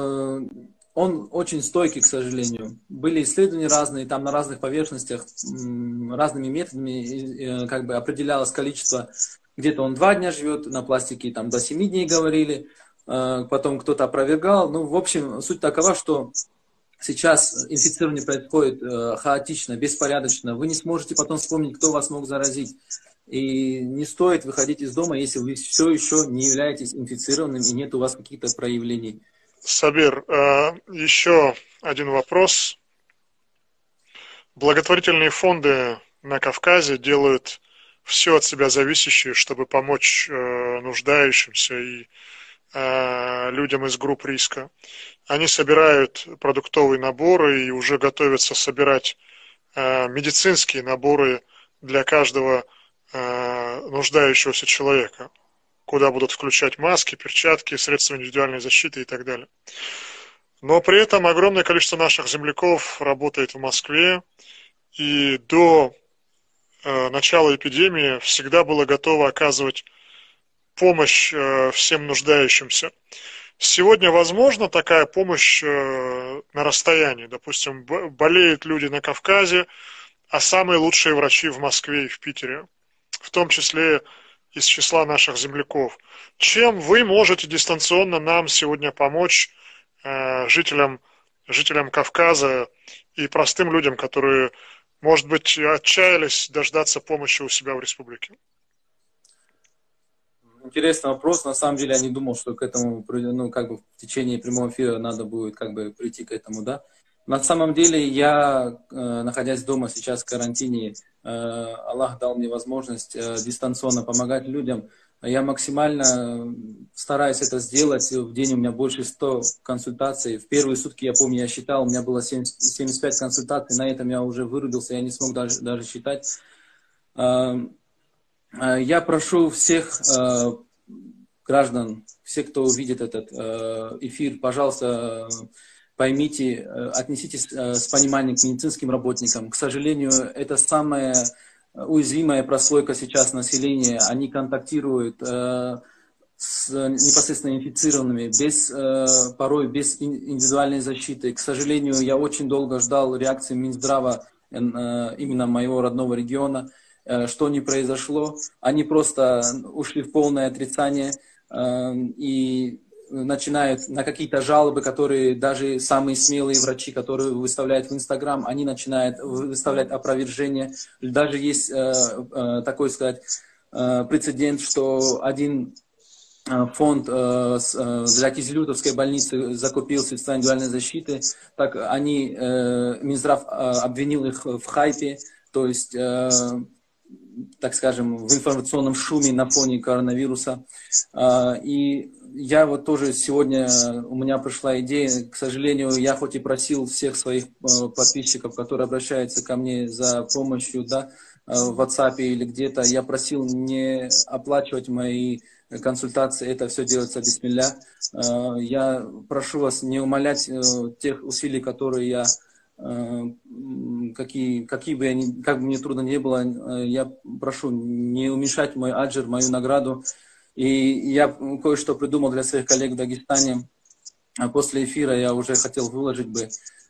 он очень стойкий, к сожалению. Были исследования разные, там на разных поверхностях, разными методами как бы определялось количество. Где-то он 2 дня живет, на пластике там до 7 дней говорили, потом кто-то опровергал. Ну, в общем, суть такова, что сейчас инфицирование происходит хаотично, беспорядочно. Вы не сможете потом вспомнить, кто вас мог заразить. И не стоит выходить из дома, если вы все еще не являетесь инфицированным и нет у вас каких-то проявлений. Сабир, еще один вопрос. Благотворительные фонды на Кавказе делают все от себя зависящее, чтобы помочь нуждающимся и людям из групп риска. Они собирают продуктовые наборы и уже готовятся собирать медицинские наборы для каждого нуждающегося человека, куда будут включать маски, перчатки, средства индивидуальной защиты и так далее. Но при этом огромное количество наших земляков работает в Москве, и до начала эпидемии всегда было готово оказывать помощь всем нуждающимся. Сегодня возможна такая помощь на расстоянии. Допустим, болеют люди на Кавказе, а самые лучшие врачи в Москве и в Питере, в том числе из числа наших земляков. Чем вы можете дистанционно нам сегодня помочь, жителям Кавказа и простым людям, которые, может быть, отчаялись дождаться помощи у себя в республике? Интересный вопрос. На самом деле я не думал, что к этому, ну, как бы в течение прямого эфира надо будет как бы прийти к этому, да. На самом деле я, находясь дома сейчас в карантине, Аллах дал мне возможность дистанционно помогать людям. Я максимально стараюсь это сделать. В день у меня больше 100 консультаций. В первые сутки, я помню, я считал, у меня было 75 консультаций. На этом я уже вырубился, я не смог даже считать. Я прошу всех граждан, всех, кто увидит этот эфир, пожалуйста, поймите, отнеситесь с пониманием к медицинским работникам. К сожалению, это самая уязвимая прослойка сейчас населения. Они контактируют с непосредственно инфицированными, порой без индивидуальной защиты. К сожалению, я очень долго ждал реакции Минздрава именно моего родного региона. Что не произошло, они просто ушли в полное отрицание и начинают на какие-то жалобы, которые даже самые смелые врачи, которые выставляют в Инстаграм, они начинают выставлять опровержение. Даже есть такой, сказать, прецедент, что один фонд для Кизилюртовской больницы закупил средства индивидуальной защиты, так Минздрав обвинил их в хайпе, то есть так скажем, в информационном шуме на фоне коронавируса. И я вот тоже сегодня, у меня пришла идея, к сожалению, я хоть и просил всех своих подписчиков, которые обращаются ко мне за помощью, да, в WhatsApp или где-то, я просил не оплачивать мои консультации, это все делается бисмилля. Я прошу вас не умалять тех усилий, которые я как бы мне трудно не было, я прошу не уменьшать мой аджир, мою награду. И я кое-что придумал для своих коллег в Дагестане. После эфира я уже хотел выложить бы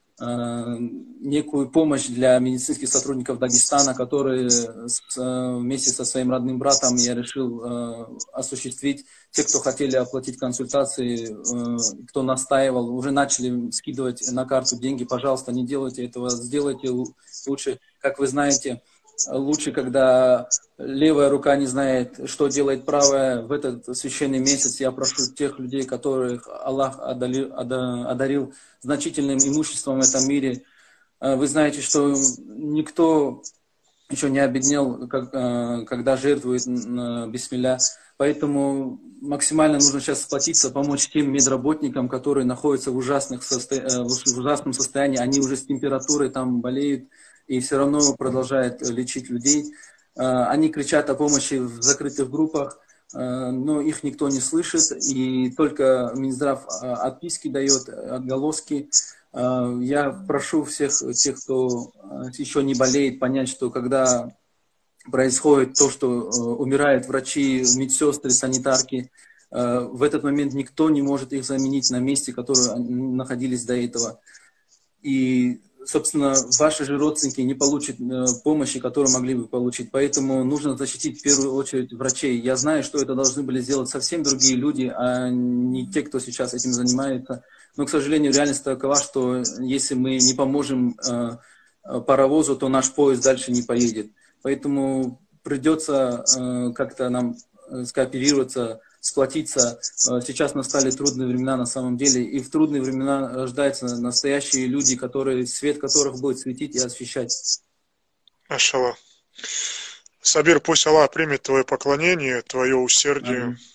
некую помощь для медицинских сотрудников Дагестана, которые вместе со своим родным братом я решил осуществить. Те, кто хотели оплатить консультации, кто настаивал, уже начали скидывать на карту деньги. Пожалуйста, не делайте этого, сделайте лучше. Как вы знаете, лучше, когда левая рука не знает, что делает правая. В этот священный месяц я прошу тех людей, которых Аллах одарил значительным имуществом в этом мире. Вы знаете, что никто еще не обеднел, когда жертвует бисмилля. Поэтому максимально нужно сейчас сплотиться, помочь тем медработникам, которые находятся в ужасном состоянии. Они уже с температурой там болеют и все равно продолжают лечить людей. Они кричат о помощи в закрытых группах, но их никто не слышит. И только Минздрав отписки дает, отголоски. Я прошу всех тех, кто еще не болеет, понять, что когда происходит то, что умирают врачи, медсестры, санитарки, в этот момент никто не может их заменить на месте, которые находились до этого. И, собственно, ваши же родственники не получат помощи, которую могли бы получить. Поэтому нужно защитить в первую очередь врачей. Я знаю, что это должны были сделать совсем другие люди, а не те, кто сейчас этим занимается. Но, к сожалению, реальность такова, что если мы не поможем паровозу, то наш поезд дальше не поедет. Поэтому придется как-то нам скооперироваться, сплотиться. Сейчас настали трудные времена на самом деле, и в трудные времена рождаются настоящие люди, свет которых будет светить и освещать. Машаллах. Сабир, пусть Аллах примет твое поклонение, твое усердие. Аминь.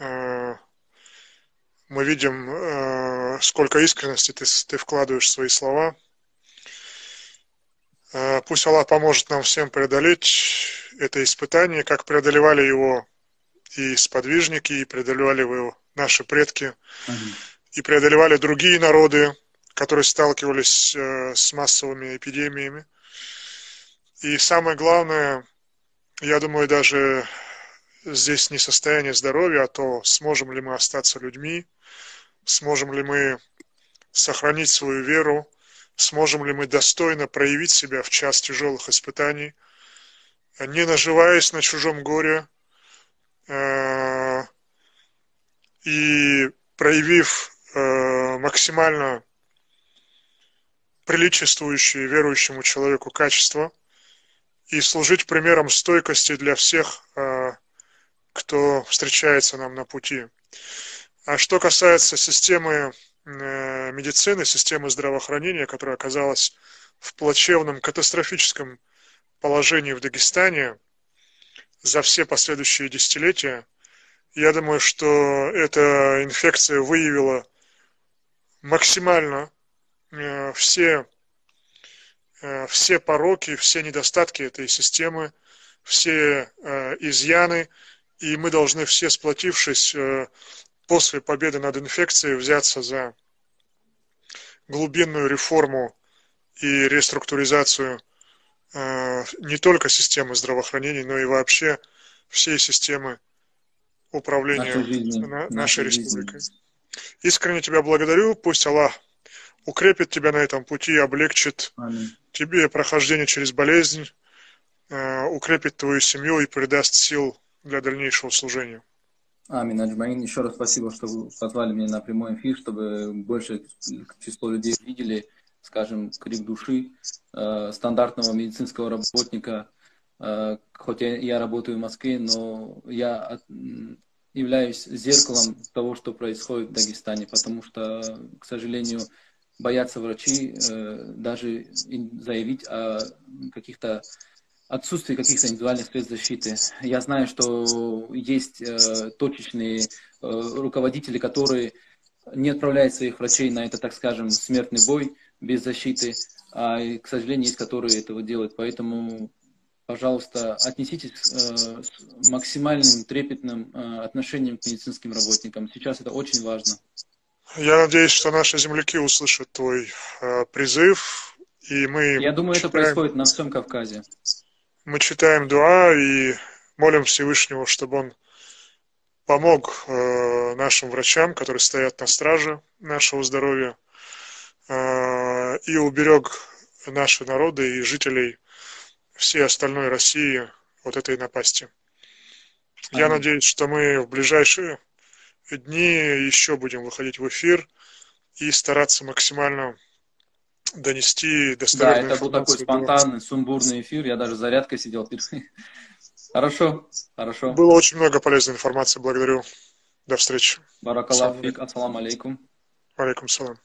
Мы видим, сколько искренности ты вкладываешь в свои слова. Пусть Аллах поможет нам всем преодолеть это испытание, как преодолевали его и сподвижники, и преодолевали его наши предки, Аминь. и преодолевали другие народы, которые сталкивались с массовыми эпидемиями. И самое главное, я думаю, даже здесь не состояние здоровья, а то, сможем ли мы остаться людьми, сможем ли мы сохранить свою веру, сможем ли мы достойно проявить себя в час тяжелых испытаний, не наживаясь на чужом горе и проявив максимально приличествующие верующему человеку качества и служить примером стойкости для всех, кто встречается нам на пути. А что касается системы медицины, системы здравоохранения, которая оказалась в плачевном, катастрофическом положении в Дагестане за все последующие десятилетия, я думаю, что эта инфекция выявила максимально все пороки, все недостатки этой системы, все изъяны, и мы должны все, сплотившись после победы над инфекцией, взяться за глубинную реформу и реструктуризацию не только системы здравоохранения, но и вообще всей системы управления нашей республикой. Искренне тебя благодарю, пусть Аллах укрепит тебя на этом пути, облегчит тебе прохождение через болезнь, укрепит твою семью и придаст сил для дальнейшего служения. Аминь, Аджмаин. Еще раз спасибо, что вы позвали меня на прямой эфир, чтобы больше число людей видели, скажем, крик души стандартного медицинского работника. Хоть я работаю в Москве, но я являюсь зеркалом того, что происходит в Дагестане, потому что, к сожалению, боятся врачи даже заявить о отсутствии каких-то индивидуальных средств защиты. Я знаю, что есть точечные руководители, которые не отправляют своих врачей на это, так скажем, смертный бой без защиты, а, к сожалению, есть, которые этого делают. Поэтому, пожалуйста, отнеситесь с максимальным трепетным отношением к медицинским работникам. Сейчас это очень важно. Я надеюсь, что наши земляки услышат твой призыв, и мы... Я думаю, это происходит на всем Кавказе. Мы читаем дуа и молим Всевышнего, чтобы он помог нашим врачам, которые стоят на страже нашего здоровья, и уберег наши народы и жителей всей остальной России от этой напасти. Я надеюсь, что мы в ближайшие дни еще будем выходить в эфир и стараться максимально донести достоверную информацию. Да, это был такой спонтанный, сумбурный эфир. Я даже зарядкой сидел. Хорошо, хорошо. Было очень много полезной информации. Благодарю. До встречи. Баракаллаху фик. Ассаламу алейкум. Алейкум салам.